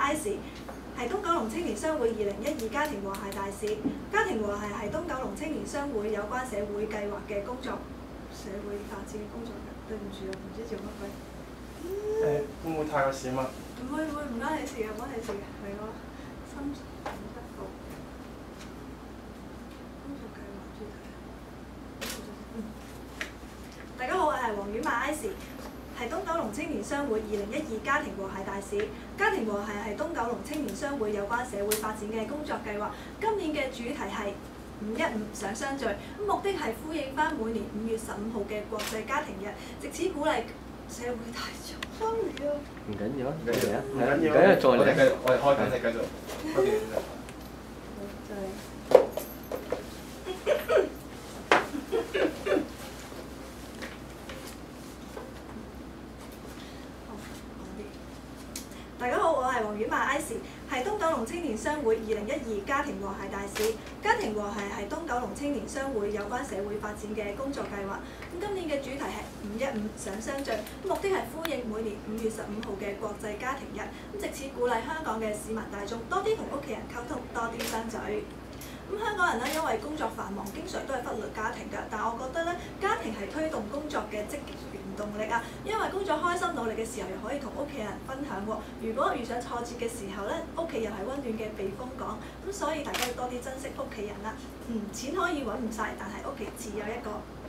Ice， 係東九龍青年商會2012家庭和諧大使。家庭和諧係東九龍青年商會有關社會計劃嘅工作，社會發展嘅工作嘅。對唔住啊，唔知做乜鬼。 會唔會太過閃啊？ 唔會，唔關你事嘅，唔關你事嘅，係我心情不好。工作計劃主題。大家好，我係黃婉瑪 Ice， 係東九龍青年商會2012家庭和諧大使。家庭和諧係東九龍青年商會有關社會發展嘅工作計劃。今年嘅主題係515想相聚，目的係呼應翻每年5月15號嘅國際家庭日，藉此鼓勵社會大眾。Sorry 啊。 唔緊要啊，唔緊要啊， 唔緊要啊， 唔緊要，再嚟。 我哋開緊，你繼續。 就係。大家好，我係黃婉瑪 Ice， 係東九龍青年商會2012家庭和諧大使。家庭和諧係東九龍青年商會有關社會發展嘅工作計劃。今年嘅主題係515想相聚，目的係呼應每年5月15號嘅國際家庭日，藉此鼓勵香港嘅市民大眾多啲同屋企人溝通，多啲相聚。香港人因為工作繁忙，經常都係忽略家庭㗎。但我覺得家庭係推動工作嘅積極原動力啊！因為工作開心努力嘅時候，又可以同屋企人分享喎。如果遇上挫折嘅時候屋企人係溫暖嘅避風港。所以大家要多啲珍惜屋企人啦。錢可以揾唔晒，但係屋企自有一個。